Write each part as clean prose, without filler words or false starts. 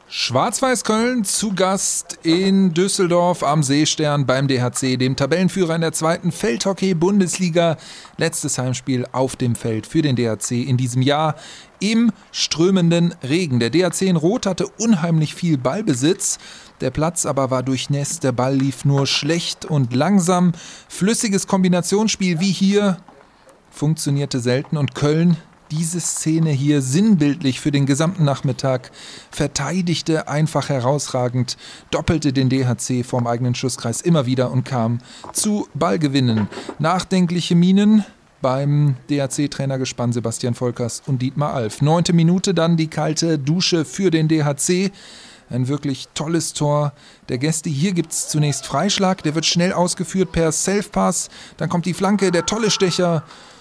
Schwarz-Weiß Köln zu Gast in Düsseldorf am Seestern beim DHC, dem Tabellenführer in der zweiten Feldhockey-Bundesliga. Letztes Heimspiel auf dem Feld für den DHC in diesem Jahr im strömenden Regen. Der DHC in Rot hatte unheimlich viel Ballbesitz. Der Platz aber war durchnässt, der Ball lief nur schlecht und langsam. Flüssiges Kombinationsspiel wie hier funktionierte selten und Köln, diese Szene hier sinnbildlich für den gesamten Nachmittag, verteidigte einfach herausragend, doppelte den DHC vorm eigenen Schusskreis immer wieder und kam zu Ballgewinnen. Nachdenkliche Mienen beim DHC-Trainergespann Sebastian Volkers und Dietmar Alf. 9. Minute dann die kalte Dusche für den DHC. Ein wirklich tolles Tor der Gäste. Hier gibt es zunächst Freischlag, der wird schnell ausgeführt per Selfpass. Dann kommt die Flanke, der tolle Stecher.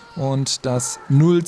Und das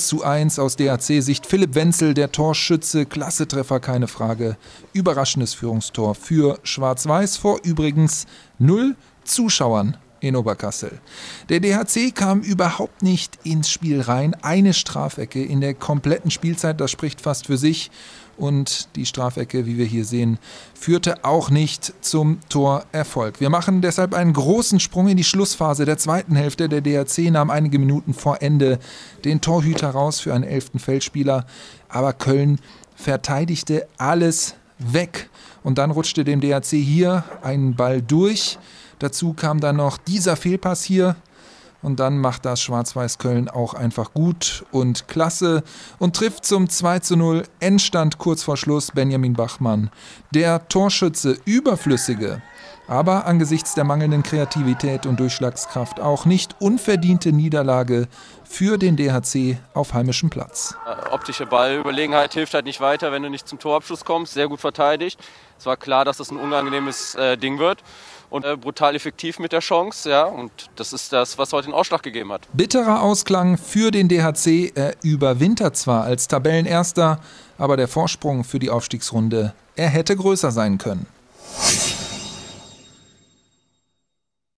0:1 aus DHC-Sicht. Philipp Wenzel, der Torschütze, klasse Treffer, keine Frage. Überraschendes Führungstor für Schwarz-Weiß vor übrigens 0 Zuschauern in Oberkassel. Der DHC kam überhaupt nicht ins Spiel rein. Eine Strafecke in der kompletten Spielzeit, das spricht fast für sich. Und die Strafecke, wie wir hier sehen, führte auch nicht zum Torerfolg. Wir machen deshalb einen großen Sprung in die Schlussphase der zweiten Hälfte. Der DHC nahm einige Minuten vor Ende den Torhüter raus für einen 11. Feldspieler. Aber Köln verteidigte alles weg. Und dann rutschte dem DHC hier ein Ball durch. Dazu kam dann noch dieser Fehlpass hier. Und dann macht das Schwarz-Weiß Köln auch einfach gut und klasse und trifft zum 2:0. Endstand kurz vor Schluss Benjamin Bachmann. Der Torschütze, überflüssige, aber angesichts der mangelnden Kreativität und Durchschlagskraft auch nicht unverdiente Niederlage für den DHC auf heimischem Platz. Optische Ballüberlegenheit hilft halt nicht weiter, wenn du nicht zum Torabschluss kommst. Sehr gut verteidigt. Es war klar, dass das ein unangenehmes Ding wird. Und brutal effektiv mit der Chance, ja, und das ist das, was heute den Ausschlag gegeben hat. Bitterer Ausklang für den DHC, er überwintert zwar als Tabellenerster, aber der Vorsprung für die Aufstiegsrunde, er hätte größer sein können.